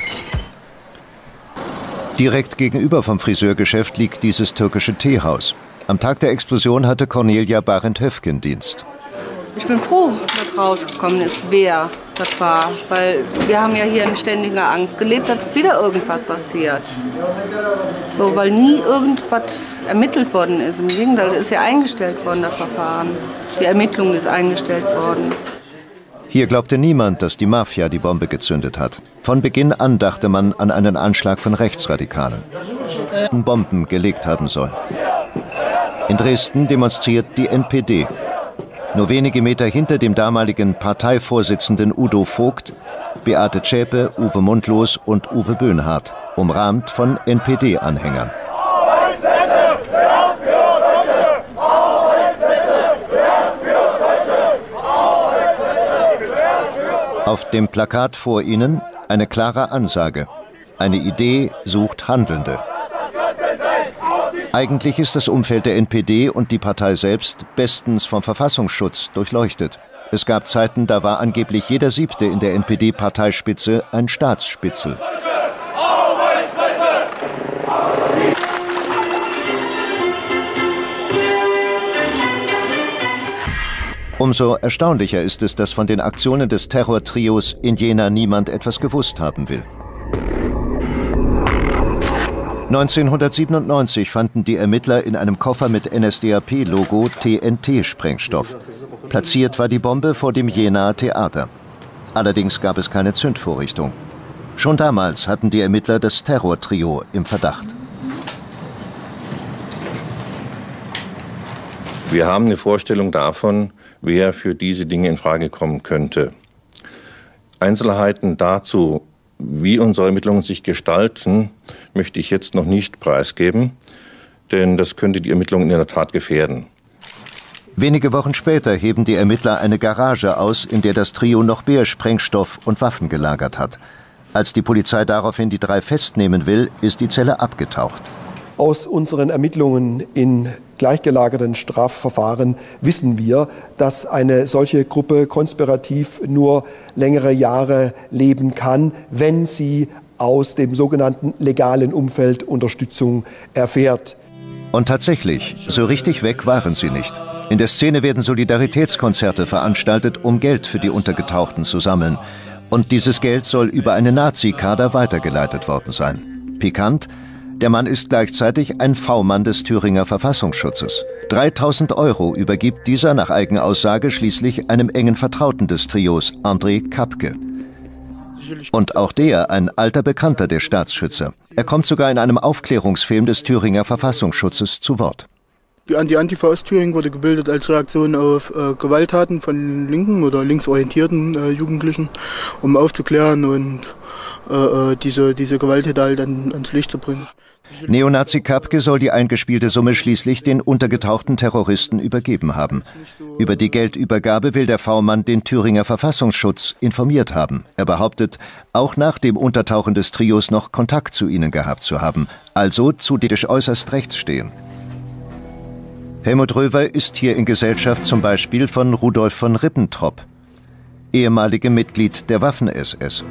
Direkt gegenüber vom Friseurgeschäft liegt dieses türkische Teehaus. Am Tag der Explosion hatte Cornelia Barend-Höfgen Dienst. Ich bin froh, dass rausgekommen ist, wer das war. Weil wir haben ja hier in ständiger Angst gelebt, dass wieder irgendwas passiert. So, weil nie irgendwas ermittelt worden ist. Im Gegenteil, ist ja eingestellt worden, das Verfahren. Die Ermittlung ist eingestellt worden. Hier glaubte niemand, dass die Mafia die Bombe gezündet hat. Von Beginn an dachte man an einen Anschlag von Rechtsradikalen, die Bomben gelegt haben soll. In Dresden demonstriert die NPD. Nur wenige Meter hinter dem damaligen Parteivorsitzenden Udo Vogt, Beate Zschäpe, Uwe Mundlos und Uwe Böhnhardt, umrahmt von NPD-Anhängern. Auf dem Plakat vor ihnen eine klare Ansage. Eine Idee sucht Handelnde. Eigentlich ist das Umfeld der NPD und die Partei selbst bestens vom Verfassungsschutz durchleuchtet. Es gab Zeiten, da war angeblich jeder Siebte in der NPD-Parteispitze ein Staatsspitzel. Umso erstaunlicher ist es, dass von den Aktionen des Terrortrios in Jena niemand etwas gewusst haben will. 1997 fanden die Ermittler in einem Koffer mit NSDAP-Logo TNT-Sprengstoff. Platziert war die Bombe vor dem Jenaer Theater. Allerdings gab es keine Zündvorrichtung. Schon damals hatten die Ermittler das Terrortrio im Verdacht. Wir haben eine Vorstellung davon, wer für diese Dinge in Frage kommen könnte. Einzelheiten dazu, wie unsere Ermittlungen sich gestalten, möchte ich jetzt noch nicht preisgeben, denn das könnte die Ermittlungen in der Tat gefährden. Wenige Wochen später heben die Ermittler eine Garage aus, in der das Trio noch mehr Sprengstoff und Waffen gelagert hat. Als die Polizei daraufhin die drei festnehmen will, ist die Zelle abgetaucht. Aus unseren Ermittlungen in gleichgelagerten Strafverfahren wissen wir, dass eine solche Gruppe konspirativ nur längere Jahre leben kann, wenn sie aus dem sogenannten legalen Umfeld Unterstützung erfährt. Und tatsächlich, so richtig weg waren sie nicht. In der Szene werden Solidaritätskonzerte veranstaltet, um Geld für die Untergetauchten zu sammeln. Und dieses Geld soll über eine Nazi-Kader weitergeleitet worden sein. Pikant, der Mann ist gleichzeitig ein V-Mann des Thüringer Verfassungsschutzes. 3.000 € übergibt dieser nach Eigenaussage schließlich einem engen Vertrauten des Trios, André Kapke. Und auch der ein alter Bekannter der Staatsschützer. Er kommt sogar in einem Aufklärungsfilm des Thüringer Verfassungsschutzes zu Wort. Die Antifa Ostthüringen wurde gebildet als Reaktion auf Gewalttaten von linken oder linksorientierten Jugendlichen, um aufzuklären und diese Gewalttäter halt ans Licht zu bringen. Neonazi Kapke soll die eingespielte Summe schließlich den untergetauchten Terroristen übergeben haben. Über die Geldübergabe will der V-Mann den Thüringer Verfassungsschutz informiert haben. Er behauptet, auch nach dem Untertauchen des Trios noch Kontakt zu ihnen gehabt zu haben, also zu politisch äußerst rechts stehen. Helmut Röver ist hier in Gesellschaft zum Beispiel von Rudolf von Ribbentrop, ehemaligem Mitglied der Waffen-SS.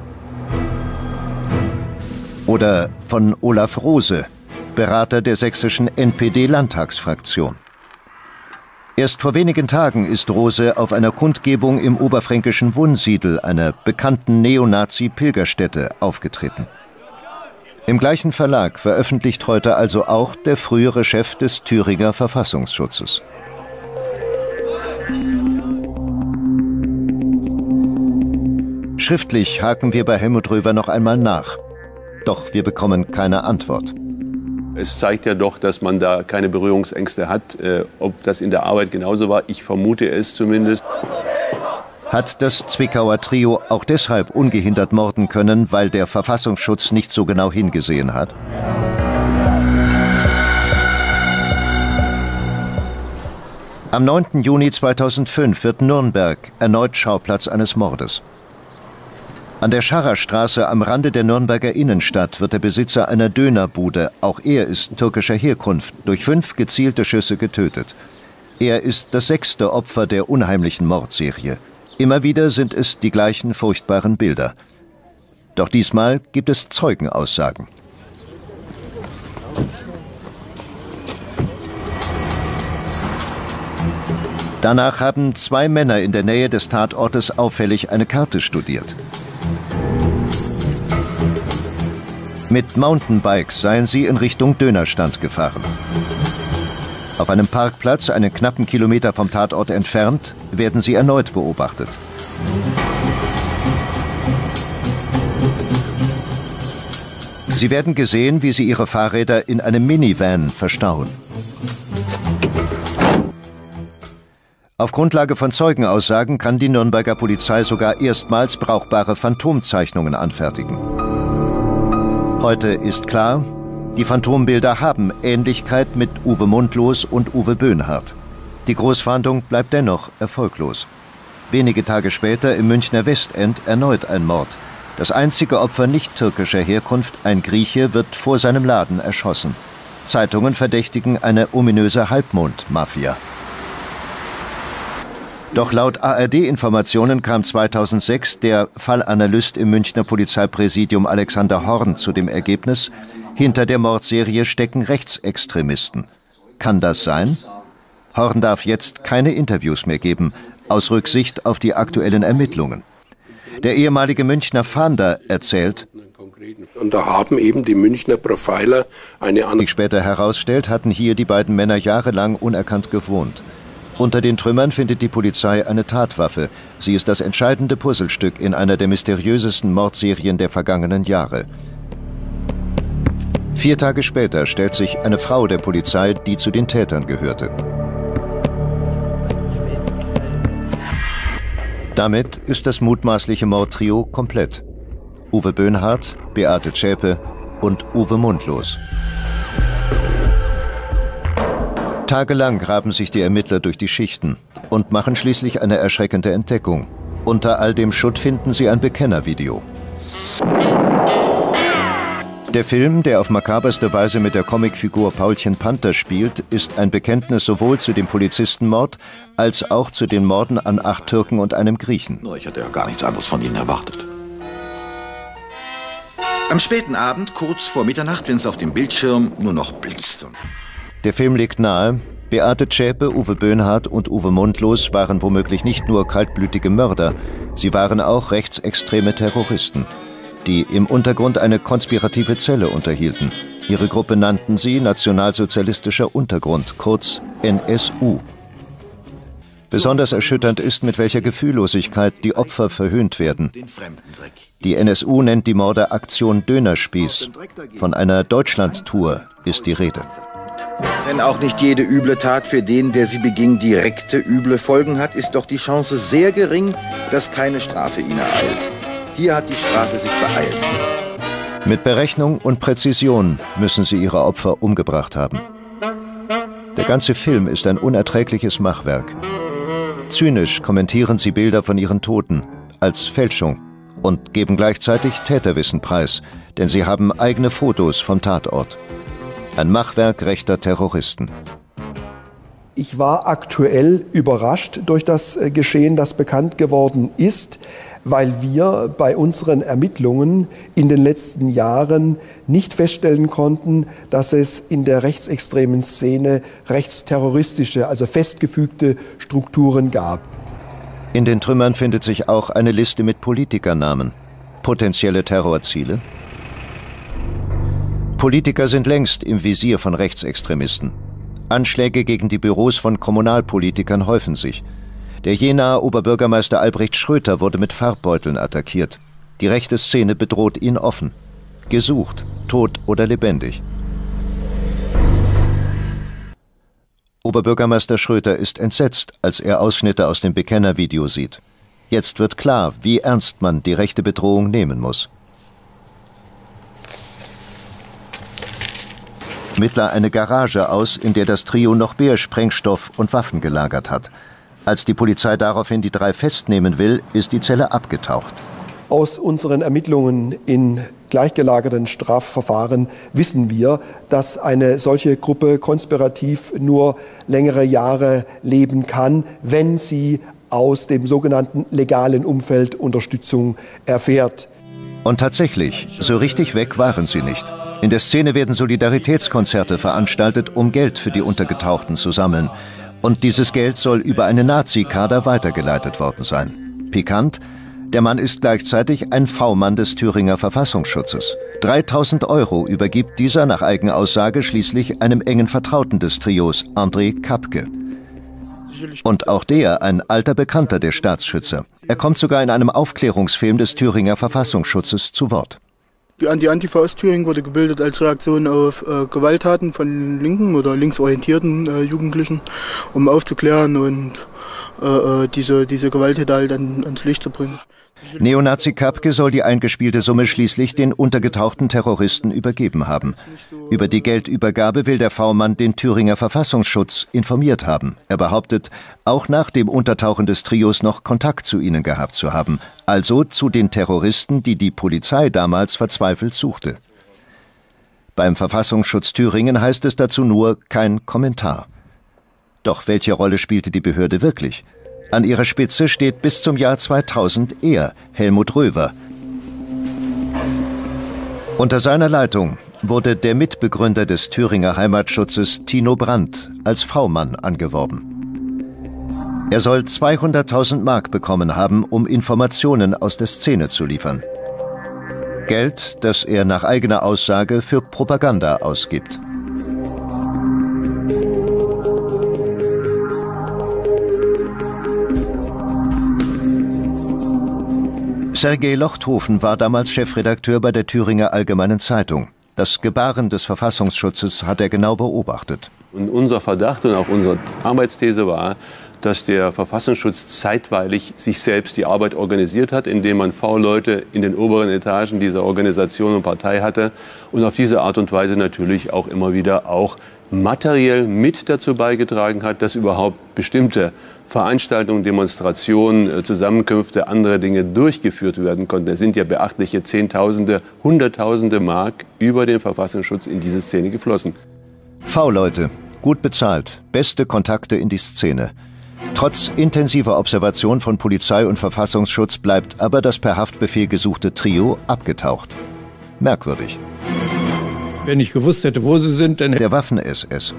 Oder von Olaf Rose, Berater der sächsischen NPD-Landtagsfraktion. Erst vor wenigen Tagen ist Rose auf einer Kundgebung im oberfränkischen Wunsiedel, einer bekannten Neonazi-Pilgerstätte, aufgetreten. Im gleichen Verlag veröffentlicht heute also auch der frühere Chef des Thüringer Verfassungsschutzes. Schriftlich haken wir bei Helmut Röver noch einmal nach. Doch wir bekommen keine Antwort. Es zeigt ja doch, dass man da keine Berührungsängste hat. Ob das in der Arbeit genauso war, ich vermute es zumindest. Hat das Zwickauer Trio auch deshalb ungehindert morden können, weil der Verfassungsschutz nicht so genau hingesehen hat? Am 9. Juni 2005 wird Nürnberg erneut Schauplatz eines Mordes. An der Scharrerstraße am Rande der Nürnberger Innenstadt wird der Besitzer einer Dönerbude, auch er ist türkischer Herkunft, durch 5 gezielte Schüsse getötet. Er ist das 6. Opfer der unheimlichen Mordserie. Immer wieder sind es die gleichen furchtbaren Bilder. Doch diesmal gibt es Zeugenaussagen. Danach haben 2 Männer in der Nähe des Tatortes auffällig eine Karte studiert. Mit Mountainbikes seien sie in Richtung Dönerstand gefahren. Auf einem Parkplatz, einen knappen Kilometer vom Tatort entfernt, werden sie erneut beobachtet. Sie werden gesehen, wie sie ihre Fahrräder in einem Minivan verstauen. Auf Grundlage von Zeugenaussagen kann die Nürnberger Polizei sogar erstmals brauchbare Phantomzeichnungen anfertigen. Heute ist klar, die Phantombilder haben Ähnlichkeit mit Uwe Mundlos und Uwe Böhnhardt. Die Großfahndung bleibt dennoch erfolglos. Wenige Tage später im Münchner Westend erneut ein Mord. Das einzige Opfer nicht türkischer Herkunft, ein Grieche, wird vor seinem Laden erschossen. Zeitungen verdächtigen eine ominöse Halbmond-Mafia. Doch laut ARD-Informationen kam 2006 der Fallanalyst im Münchner Polizeipräsidium Alexander Horn zu dem Ergebnis, hinter der Mordserie stecken Rechtsextremisten. Kann das sein? Horn darf jetzt keine Interviews mehr geben, aus Rücksicht auf die aktuellen Ermittlungen. Der ehemalige Münchner Fahnder erzählt, und da haben eben die Münchner Profiler eine Wie sich später herausstellt, hatten hier die beiden Männer jahrelang unerkannt gewohnt. Unter den Trümmern findet die Polizei eine Tatwaffe. Sie ist das entscheidende Puzzlestück in einer der mysteriösesten Mordserien der vergangenen Jahre. 4 Tage später stellt sich eine Frau der Polizei, die zu den Tätern gehörte. Damit ist das mutmaßliche Mordtrio komplett. Uwe Böhnhardt, Beate Zschäpe und Uwe Mundlos. Tagelang graben sich die Ermittler durch die Schichten und machen schließlich eine erschreckende Entdeckung. Unter all dem Schutt finden sie ein Bekennervideo. Der Film, der auf makaberste Weise mit der Comicfigur Paulchen Panther spielt, ist ein Bekenntnis sowohl zu dem Polizistenmord als auch zu den Morden an 8 Türken und einem Griechen. Ich hatte ja gar nichts anderes von Ihnen erwartet. Am späten Abend, kurz vor Mitternacht, wenn es auf dem Bildschirm nur noch blitzt. Der Film legt nahe, Beate Zschäpe, Uwe Böhnhardt und Uwe Mundlos waren womöglich nicht nur kaltblütige Mörder, sie waren auch rechtsextreme Terroristen. die im Untergrund eine konspirative Zelle unterhielten. Ihre Gruppe nannten sie Nationalsozialistischer Untergrund, kurz NSU. Besonders erschütternd ist, mit welcher Gefühllosigkeit die Opfer verhöhnt werden. Die NSU nennt die Morde Aktion Dönerspieß. Von einer Deutschlandtour ist die Rede. Wenn auch nicht jede üble Tat für den, der sie beging, direkte üble Folgen hat, ist doch die Chance sehr gering, dass keine Strafe ihn ereilt. Hier hat die Strafe sich beeilt. Mit Berechnung und Präzision müssen sie ihre Opfer umgebracht haben. Der ganze Film ist ein unerträgliches Machwerk. Zynisch kommentieren sie Bilder von ihren Toten als Fälschung und geben gleichzeitig Täterwissen preis, denn sie haben eigene Fotos vom Tatort. Ein Machwerk rechter Terroristen. Ich war aktuell überrascht durch das Geschehen, das bekannt geworden ist, weil wir bei unseren Ermittlungen in den letzten Jahren nicht feststellen konnten, dass es in der rechtsextremen Szene rechtsterroristische, also festgefügte Strukturen gab. In den Trümmern findet sich auch eine Liste mit Politikernamen. Potenzielle Terrorziele? Politiker sind längst im Visier von Rechtsextremisten. Anschläge gegen die Büros von Kommunalpolitikern häufen sich. Der Jenaer Oberbürgermeister Albrecht Schröter wurde mit Farbbeuteln attackiert. Die rechte Szene bedroht ihn offen. Gesucht, tot oder lebendig. Oberbürgermeister Schröter ist entsetzt, als er Ausschnitte aus dem Bekennervideo sieht. Jetzt wird klar, wie ernst man die rechte Bedrohung nehmen muss. Mittler eine Garage aus, in der das Trio noch mehr Sprengstoff und Waffen gelagert hat. Als die Polizei daraufhin die 3 festnehmen will, ist die Zelle abgetaucht. Aus unseren Ermittlungen in gleichgelagerten Strafverfahren wissen wir, dass eine solche Gruppe konspirativ nur längere Jahre leben kann, wenn sie aus dem sogenannten legalen Umfeld Unterstützung erfährt. Und tatsächlich, so richtig weg waren sie nicht. In der Szene werden Solidaritätskonzerte veranstaltet, um Geld für die Untergetauchten zu sammeln. Und dieses Geld soll über eine Nazi-Kader weitergeleitet worden sein. Pikant, der Mann ist gleichzeitig ein V-Mann des Thüringer Verfassungsschutzes. 3.000 € übergibt dieser nach Eigenaussage schließlich einem engen Vertrauten des Trios, André Kapke. Und auch der ein alter Bekannter der Staatsschützer. Er kommt sogar in einem Aufklärungsfilm des Thüringer Verfassungsschutzes zu Wort. Die Antifa Ostthüringen wurde gebildet als Reaktion auf Gewalttaten von linken oder linksorientierten Jugendlichen, um aufzuklären und diese Gewalttäter halt ans Licht zu bringen. Neonazi Kapke soll die eingespielte Summe schließlich den untergetauchten Terroristen übergeben haben. Über die Geldübergabe will der V-Mann den Thüringer Verfassungsschutz informiert haben. Er behauptet, auch nach dem Untertauchen des Trios noch Kontakt zu ihnen gehabt zu haben. Also zu den Terroristen, die die Polizei damals verzweifelt suchte. Beim Verfassungsschutz Thüringen heißt es dazu nur kein Kommentar. Doch welche Rolle spielte die Behörde wirklich? An ihrer Spitze steht bis zum Jahr 2000 er, Helmut Röver. Unter seiner Leitung wurde der Mitbegründer des Thüringer Heimatschutzes Tino Brandt als V-Mann angeworben. Er soll 200.000 Mark bekommen haben, um Informationen aus der Szene zu liefern. Geld, das er nach eigener Aussage für Propaganda ausgibt. Sergei Lochthofen war damals Chefredakteur bei der Thüringer Allgemeinen Zeitung. Das Gebaren des Verfassungsschutzes hat er genau beobachtet. Und unser Verdacht und auch unsere Arbeitsthese war, dass der Verfassungsschutz zeitweilig sich selbst die Arbeit organisiert hat, indem man V-Leute in den oberen Etagen dieser Organisation und Partei hatte und auf diese Art und Weise natürlich auch immer wieder auch materiell mit dazu beigetragen hat, dass überhaupt bestimmte Veranstaltungen, Demonstrationen, Zusammenkünfte, andere Dinge durchgeführt werden konnten. Es sind ja beachtliche Zehntausende, Hunderttausende Mark über den Verfassungsschutz in diese Szene geflossen. V-Leute, gut bezahlt, beste Kontakte in die Szene. Trotz intensiver Observation von Polizei und Verfassungsschutz bleibt aber das per Haftbefehl gesuchte Trio abgetaucht. Merkwürdig. Wenn ich gewusst hätte, wo sie sind, dann... Der Waffen-SS.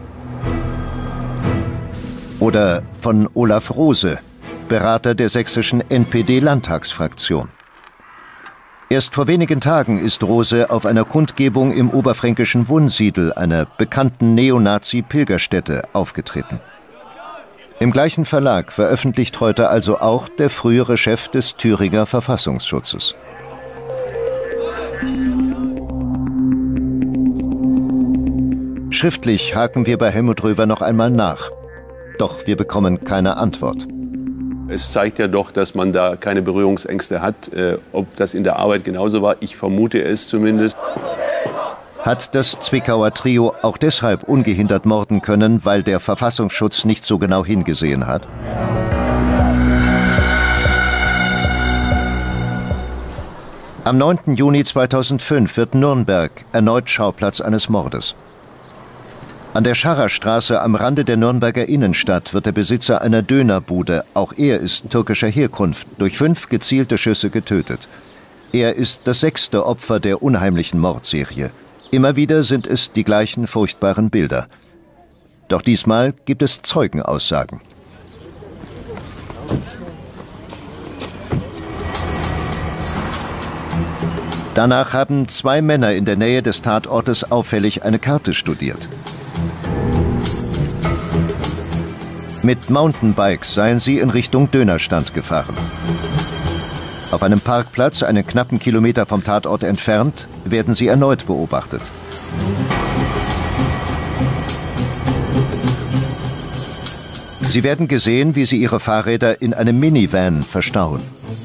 Oder von Olaf Rose, Berater der sächsischen NPD-Landtagsfraktion. Erst vor wenigen Tagen ist Rose auf einer Kundgebung im oberfränkischen Wunsiedel, einer bekannten Neonazi-Pilgerstätte, aufgetreten. Im gleichen Verlag veröffentlicht heute also auch der frühere Chef des Thüringer Verfassungsschutzes. Schriftlich haken wir bei Helmut Röver noch einmal nach. Doch wir bekommen keine Antwort. Es zeigt ja doch, dass man da keine Berührungsängste hat. Ob das in der Arbeit genauso war, ich vermute es zumindest. Hat das Zwickauer Trio auch deshalb ungehindert morden können, weil der Verfassungsschutz nicht so genau hingesehen hat? Am 9. Juni 2005 wird Nürnberg erneut Schauplatz eines Mordes. An der Scharrerstraße am Rande der Nürnberger Innenstadt wird der Besitzer einer Dönerbude, auch er ist türkischer Herkunft, durch 5 gezielte Schüsse getötet. Er ist das 6. Opfer der unheimlichen Mordserie. Immer wieder sind es die gleichen furchtbaren Bilder. Doch diesmal gibt es Zeugenaussagen. Danach haben 2 Männer in der Nähe des Tatortes auffällig eine Karte studiert. Mit Mountainbikes seien sie in Richtung Dönerstand gefahren. Auf einem Parkplatz, einen knappen Kilometer vom Tatort entfernt, werden sie erneut beobachtet. Sie werden gesehen, wie sie ihre Fahrräder in einem Minivan verstauen.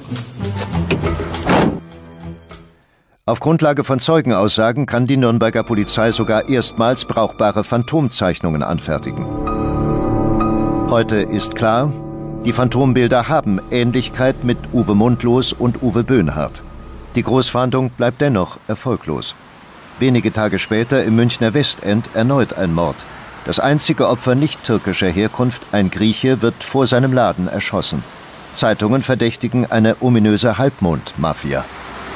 Auf Grundlage von Zeugenaussagen kann die Nürnberger Polizei sogar erstmals brauchbare Phantomzeichnungen anfertigen. Heute ist klar, die Phantombilder haben Ähnlichkeit mit Uwe Mundlos und Uwe Böhnhardt. Die Großfahndung bleibt dennoch erfolglos. Wenige Tage später im Münchner Westend erneut ein Mord. Das einzige Opfer nicht türkischer Herkunft, ein Grieche, wird vor seinem Laden erschossen. Zeitungen verdächtigen eine ominöse Halbmond-Mafia.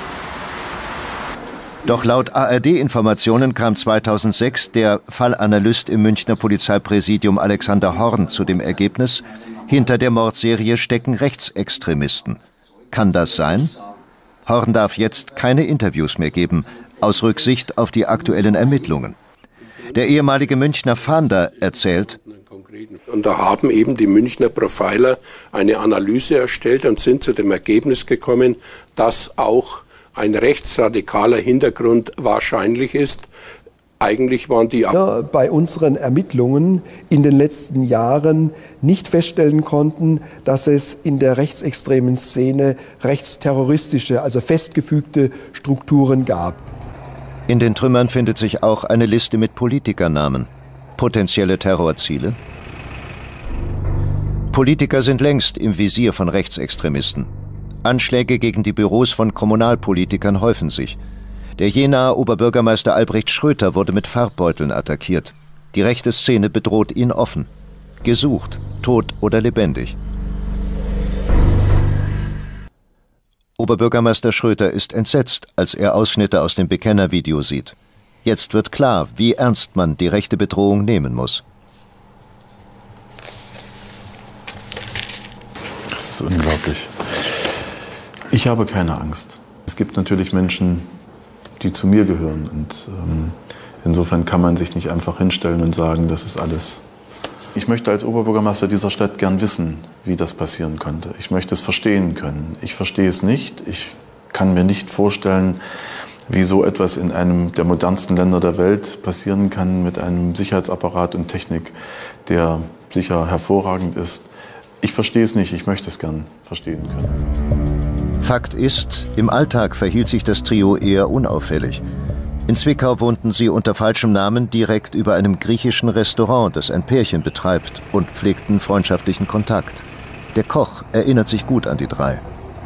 Doch laut ARD-Informationen kam 2006 der Fallanalyst im Münchner Polizeipräsidium Alexander Horn zu dem Ergebnis, hinter der Mordserie stecken Rechtsextremisten. Kann das sein? Horn darf jetzt keine Interviews mehr geben, aus Rücksicht auf die aktuellen Ermittlungen. Der ehemalige Münchner Fahnder erzählt: Und da haben eben die Münchner Profiler eine Analyse erstellt und sind zu dem Ergebnis gekommen, dass auch ein rechtsradikaler Hintergrund wahrscheinlich ist. Eigentlich waren die bei unseren Ermittlungen in den letzten Jahren nicht feststellen konnten, dass es in der rechtsextremen Szene rechtsterroristische, also festgefügte Strukturen gab. In den Trümmern findet sich auch eine Liste mit Politikernamen. Potenzielle Terrorziele? Politiker sind längst im Visier von Rechtsextremisten. Anschläge gegen die Büros von Kommunalpolitikern häufen sich. Der Jenaer Oberbürgermeister Albrecht Schröter wurde mit Farbbeuteln attackiert. Die rechte Szene bedroht ihn offen. Gesucht, tot oder lebendig. Oberbürgermeister Schröter ist entsetzt, als er Ausschnitte aus dem Bekennervideo sieht. Jetzt wird klar, wie ernst man die rechte Bedrohung nehmen muss. Das ist unglaublich. Ich habe keine Angst. Es gibt natürlich Menschen, die zu mir gehören. Und insofern kann man sich nicht einfach hinstellen und sagen, das ist alles. Ich möchte als Oberbürgermeister dieser Stadt gern wissen, wie das passieren konnte. Ich möchte es verstehen können. Ich verstehe es nicht. Ich kann mir nicht vorstellen, wie so etwas in einem der modernsten Länder der Welt passieren kann, mit einem Sicherheitsapparat und Technik, der sicher hervorragend ist. Ich verstehe es nicht. Ich möchte es gern verstehen können. Fakt ist, im Alltag verhielt sich das Trio eher unauffällig. In Zwickau wohnten sie unter falschem Namen direkt über einem griechischen Restaurant, das ein Pärchen betreibt, und pflegten freundschaftlichen Kontakt. Der Koch erinnert sich gut an die 3.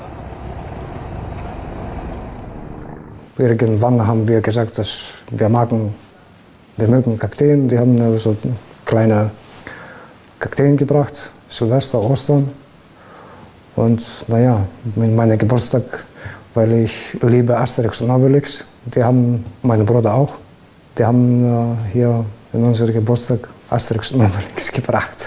Irgendwann haben wir gesagt, dass wir mögen Kakteen. Die haben so kleine Kakteen gebracht, Silvester, Ostern. Und naja, mit meinem Geburtstag, weil ich liebe Asterix und Obelix, die haben, meine Bruder auch, die haben hier in unserem Geburtstag Asterix und Obelix gebracht.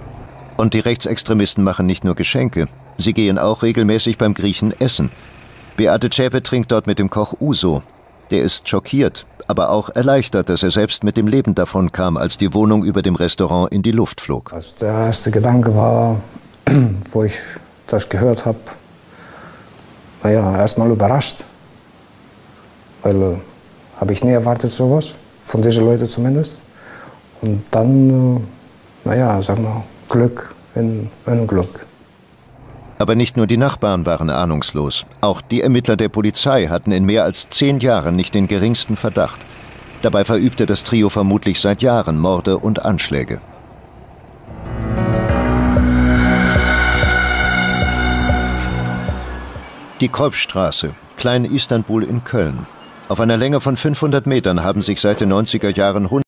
Und die Rechtsextremisten machen nicht nur Geschenke, sie gehen auch regelmäßig beim Griechen essen. Beate Zschäpe trinkt dort mit dem Koch Uso. Der ist schockiert, aber auch erleichtert, dass er selbst mit dem Leben davonkam, als die Wohnung über dem Restaurant in die Luft flog. Also der erste Gedanke war, wo ich das gehört habe, erstmal überrascht. Weil habe ich nie erwartet sowas, von diesen Leuten zumindest. Und dann, sag mal, Glück in Unglück. Aber nicht nur die Nachbarn waren ahnungslos. Auch die Ermittler der Polizei hatten in mehr als 10 Jahren nicht den geringsten Verdacht. Dabei verübte das Trio vermutlich seit Jahren Morde und Anschläge. Die Kolbstraße, Klein-Istanbul in Köln. Auf einer Länge von 500 Metern haben sich seit den 90er Jahren